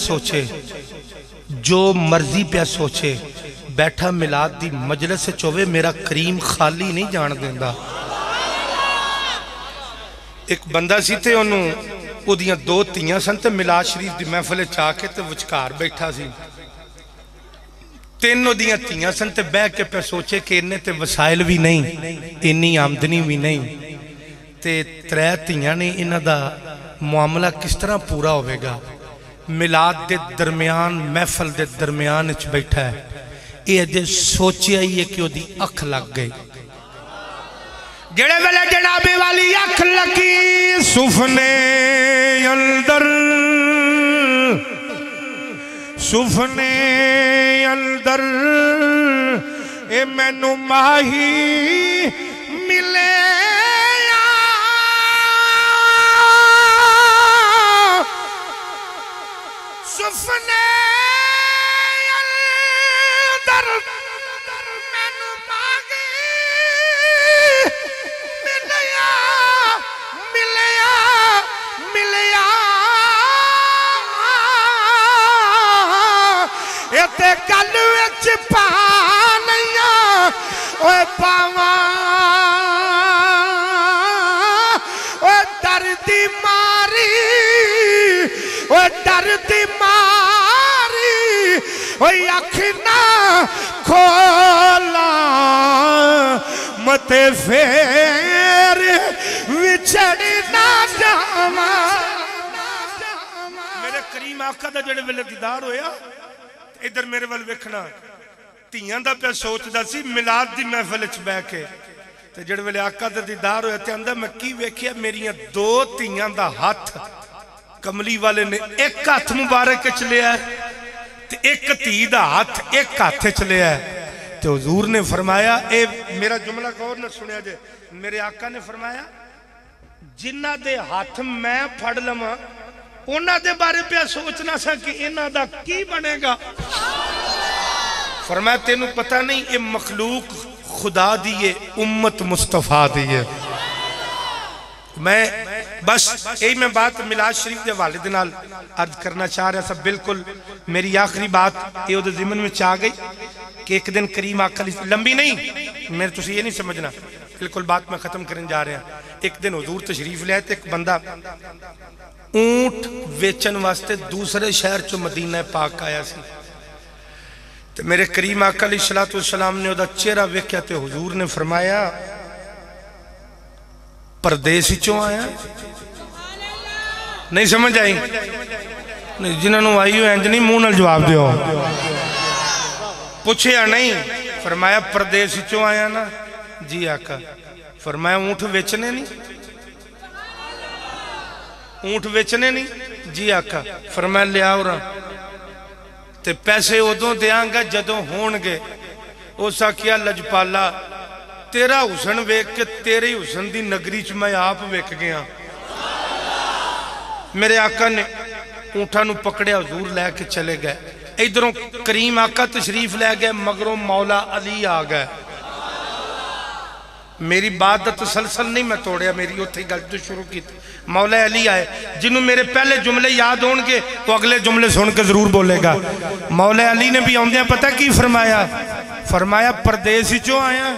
[SPEAKER 3] سوچے بیٹھا میلاد دی مجلس سے چوے میرا کریم خالی نہیں جان دیندہ ایک بندہ سی تے انہوں وہ دیاں 2 تیاں سن تے میلاد شریف دی محفل چاہ کے تے وچکار بیٹھا سی 3 دیاں تیاں سن تے بیٹھ کے پہ سوچے کہ انہیں تے وسائل بھی نہیں انہی آمدنی بھی نہیں تے 3 تیاں نے انہاں دا معاملہ کس طرح پورا ہوئے گا میلاد دے درمیان محفل دے درمیان اچھ بیٹھا ہے یہ دے سوچیا ہی ہے کہ وہ دی اکھ لگ گئی جڑے ویلے جنابی والی اکھ لگی سفنے اندر اے مینوں ماہی ملے سفنے اندر مینوں ماہی ملیا تے گل وچ پا نہیں اوے پاواں اوے درد ماری اوے درد ماری اوے اکھ نہ کھولا متے پھر وچھڑ نہ جاواں میرے کریم آقا دا جڑے ویلے دیدار ہویا ادھر میرے وال ویکھنا تیاں دا پہ سوچدا سی میلاد دی محفل وچ بیٹھ کے تے جڑے ویلے آقا دا دیدار ہویا تے اندر میں کی ویکھیا میریاں 2 تیاں دا ہاتھ کملی والے نے ایک ہاتھ مبارک وچ لیا ایک دھی دا ہاتھ ایک ہاتھ چلے ہے تو حضور نے فرمایا اے میرا جملہ غور نہ سنیا جے میرے آقا نے فرمایا جنہ دے ہاتھ میں پھڑ لواں انہاں دے بارے پہ سوچنا سا کہ انہاں دا کی بنے گا فرمایا تینوں پتہ نہیں یہ مخلوق خدا دیئے امت مصطفیٰ دیئے میں بس یہی میں بات میلاد شریف دے والد نال عرض کرنا چاہ رہا تھا بالکل میری آخری بات یہ ادھر ضمن میں چاہ گئی کہ ایک دن کریم آقا لمبی نہیں میرے تو یہ نہیں سمجھنا بالکل بات میں ختم کرنے جا رہے ہیں ایک دن حضور تشریف لے آئے ایک بندہ اونٹ ویچن واسطے دوسرے شہر چو مدینہ پاک آیا سی تو میرے کریم آقا علیہ السلام نے ادھا چہرہ ویکھیا تے حضور نے فرمایا پردیسی چوں آیا نہیں سمجھ آئی جنہوں نے آئی ہوئے انجنی منہ نال جواب دیو پوچھے یا نہیں فرمایا پردیسی چوں آیا نا جی آقا فرمایا اونٹ ویچنے نہیں اونٹ ویچنے نہیں جی آقا فرمایا لیا ہو رہا تے پیسے ادھوں دیاں گا جدوں ہون گے اوسا کیا لجپالا تیرا حسن ویک کے تیرے حسن دی نگری چ میں آپ ویک گیا میرے آقا نے اونٹھا نو پکڑے حضور لے کے چلے گئے ادھروں کریم آقا تشریف لے گئے مگروں مولا علی آ گئے میری بات دا تسلسل نہیں میں توڑیا میری اتھے گل تو شروع کی تھی مولا علی آئے جنہوں میرے پہلے جملے یاد ہون گے وہ اگلے جملے سن کے ضرور بولے گا مولا علی نے بھی آندیاں پتہ کی فرمایا فرمایا پردیسی چوں آیا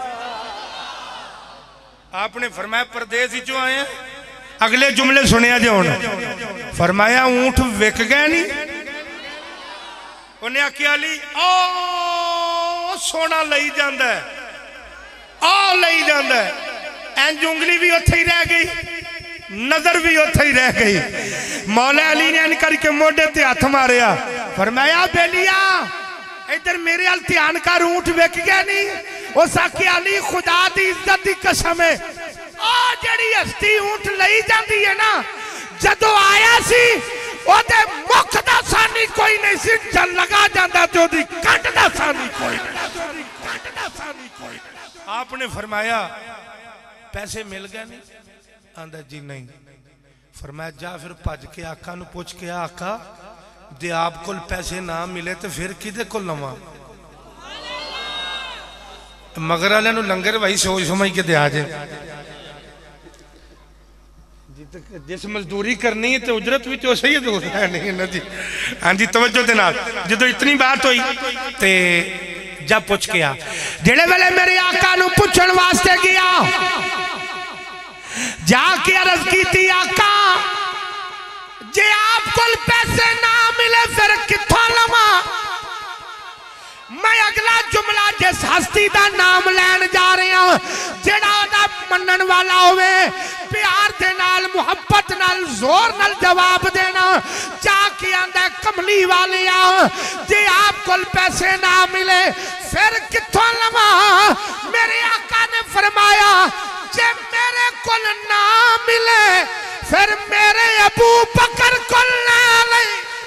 [SPEAKER 3] آپ نے فرمایا پردیسی چوں آیا اگلے جملے سنیا جو ہونا فرمایا اونٹ وک گئے نہیں انہیں آکیا علی سونا لئی جاندہ ہے لئی جاندہ ہے این جنگلی بھی اتھے ہی رہ گئی نظر بھی اتھے ہی رہ گئی مولا علی نے انکر کے موڑے تے ہاتھ ماریا فرمایا بیلیا ادھر میرے التیان کا اونٹ وک گیا نہیں وہ ساکی علی خدا دی عزت دی قسم ہے جڑی ہستی اونٹ لئی جاندی ہے نا جدو آیا سی وہ دے مکھ دا سانی کوئی نہیں سی جل لگا جاندہ تو دی کٹ دا سانی کوئی نہیں آپ نے فرمایا پیسے مل گئے نہیں آندہ جی نہیں فرمایا جا پھر پج کے آقا نو پوچھ کے آقا دے آپ کل پیسے نہ ملے تو پھر کدے کل نواں مگر علیہ نو لنگر وہی سوچ سمجھ کے دے آجے جس مزدوری کرنی ہے تو اجرت بھی تو صحیح ہے نہیں نا جی ہاں جی توجہ دینا جدو اتنی بات ہوئی تے جب پوچھ گیا جڑے ویلے میرے آقا نو پوچھن واسطے گیا جا کے عرض کی تھی آقا جے آپ کل پیسے نہ ملے پھر کتھا لما میں اگلا جملہ جس ہستی دا نام لین جا رہے ہیں جڑا دا منن والا ہوئے پیار دے نال محبت نال زور نال جواب دینا جا کے آندہ کملی والی آؤں جے آپ کل پیسے نہ ملے پھر کتھوں لما میرے آقا نے فرمایا جے میرے کل نہ ملے پھر میرے ابو بکر کل نہ لے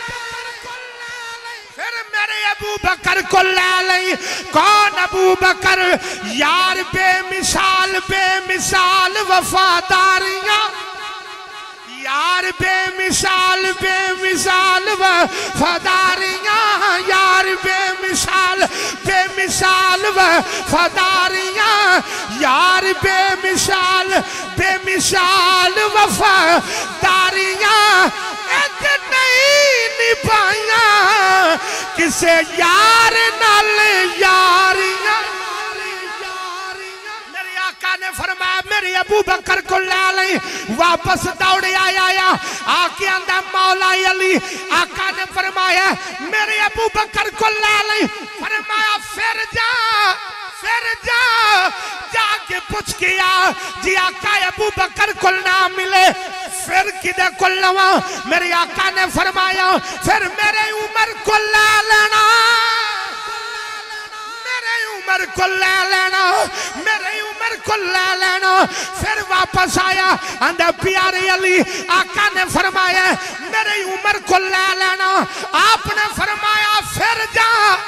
[SPEAKER 3] پھر میرے ابو بکر کو لے لئی کون ابو بکر یار بے مثال وفاداریاں یار بے مثال وفاداریاں یار بے مثال وفاداریاں یار بے مثال وفاداریاں ایک نہیں نبھائیاں کسے یار نال یاریاں میرے آقا نے فرمایا میرے ابو بکر کو لے لئی واپس دوڑے آیا آکے اندہ مولا علی آقا نے فرمایا میرے ابو بکر کو لے لئی فرمایا پھر جا کے پوچھ کیا جی آقا ابو بکر کل نہ ملے پھر کدے کل نوا میرے آقا نے فرمایا پھر میرے عمر کو لے لینا میرے عمر کو لے لینا پھر واپس آیا اندر پیارے علی آقا نے فرمایا میری عمر کو لے لینا آپ نے فرمایا پھر جا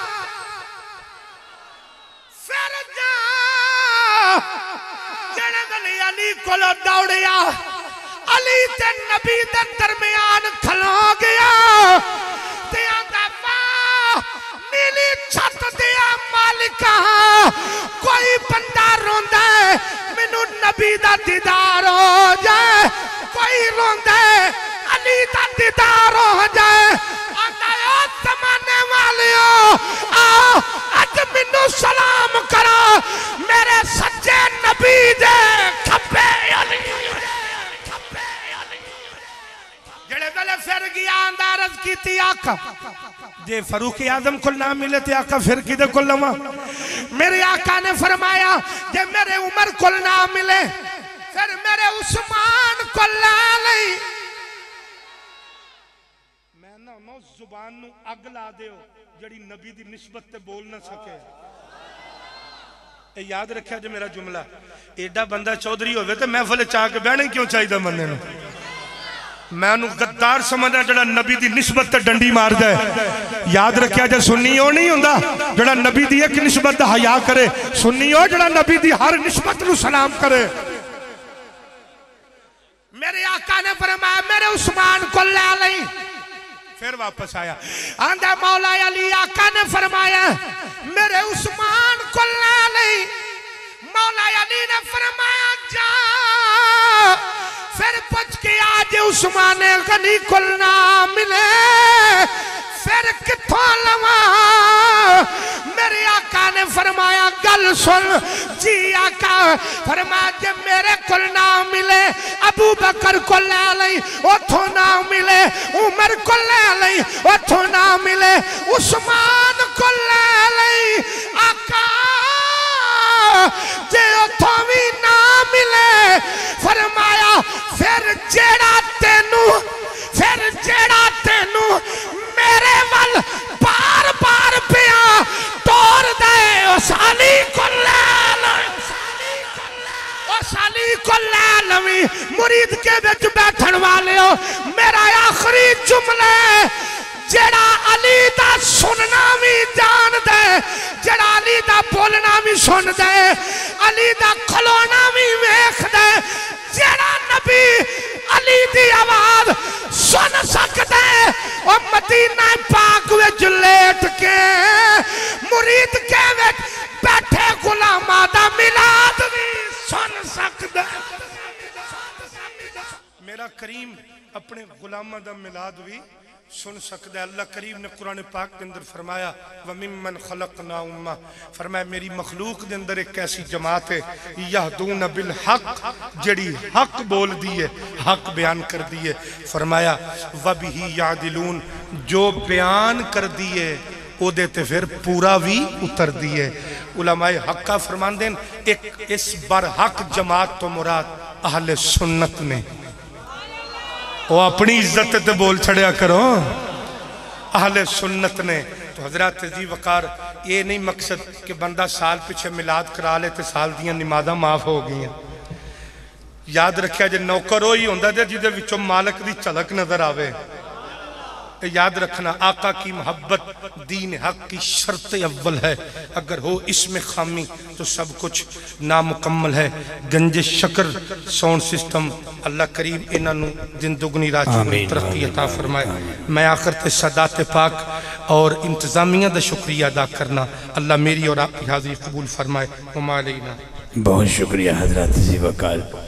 [SPEAKER 3] جڑے گلی علی کو دوڑیا علی تے نبی دے درمیان کھلو گیا تے آندا واہ نیلی چھت دیا مالکہ کوئی بندہ روندا ہے مینوں نبی دا دیدار ہو جائے کوئی روندا ہے علی دا دیدار ہو جائے آندا او زمانے والیو آؤ اج مینوں سلام کرا میرے سچے نبی دے کھبے علی جڑے گلے پھر گیا اندارت کی تھی آقا جے فاروق اعظم کو نہ ملے تھے آقا پھر کی دے کل لما میرے آقا نے فرمایا جے میرے عمر کو نہ ملے پھر میرے عثمان کو لے لئی میں نہ زبان نو اگلا دے ہو جڑی نبی دی نسبت تے بول نہ سکے اے یاد رکھیا جو میرا جملہ ایڈا بندہ چودھری ہوئے تے محفل چاہ کے بہنے کیوں چاہی دا مننے نو میں انہوں غدار سمجھنا جڑا نبی دی نسبت تے ڈنڈی مار دے یاد رکھیا جو سنی ہو نہیں ہوندہ جڑا نبی دی ایک نسبت دا حیاء کرے سنی ہو جڑا نبی دی ہر نسبت نو سلام کرے میرے آقا نے فرمایا میرے عثمان کو لے لئی پھر واپس آیا آندہ مولا علی آقا نے فرمایا میرے عثمان کو لے لئی مولا علی نے فرمایا جا پھر پچھ کے آج عثمان غنی کو نہ ملے پھر کتھوں لواں میرے آقا نے فرمایا گل سن جی آقا فرمایا جب میرے کو نہ ملے ابو بکر کو لے لئی اتھوں نہ ملے عمر کو لے لئی اتھوں نہ ملے عثمان کو لے لئی آقا جے اتھوں بھی نہ ملے فرمایا پھر جیڑا تینو میرے وال بار بار پیا توڑ دے اس علی کو لے لویں اس علی کو لے لویں مرید کے بچ بیٹھن والے ہو میرا آخری جملہ جڑا علی دا سننا بھی جان دے جڑا علی دا بولنا بھی سن دے علی دا کھلونا بھی ویکھ دے جڑا نبی علی دی آواز سن سکتے اور مدینہ پاک وچ لیٹ کے مرید کے وچ بیٹھے غلاماں دا میلاد بھی سن سکتے میرا کریم اپنے غلاماں دا میلاد بھی سن سکتا ہے اللہ کریم نے قرآن پاک کے اندر فرمایا وَمِمَّنْ خَلَقْنَا أُمَّةً فرمایا میری مخلوق کے اندر ایک ایسی جماعت ہے یہدون بالحق جڑی حق بول دیئے حق بیان کر دیئے فرمایا وَبِهِ يَعْدِلُونَ جو بیان کر دیئے او دیتے پھر پورا بھی اتر دیئے علماء حق کا فرمان دیں ایک اس برحق جماعت تو مراد اہل سنت نے وہ اپنی عزت تے بول چھڑیا کرو اہل سنت نے تو حضرات عزیز وقار یہ نہیں مقصد کہ بندہ سال پیچھے میلاد کرا لے تے سال دیاں نمازاں معاف ہو گئی ہیں یاد رکھیا جے نوکر ہوئی ہوندہ دے جدے وچوں مالک دی چلک نظر آوے یاد رکھنا آقا کی محبت دین حق کی شرط اول ہے اگر ہو اس میں خامی تو سب کچھ نامکمل ہے گنج شکر ساؤنڈ سسٹم اللہ کریم انہوں دن دگنی راچوں ترقی عطا فرمائے میں آخر تے صدات پاک اور انتظامیہ دا شکریہ ادا کرنا اللہ میری اور آپ کی حاضری قبول فرمائے وما علینا
[SPEAKER 1] بہت شکریہ حضرات عزیز وقار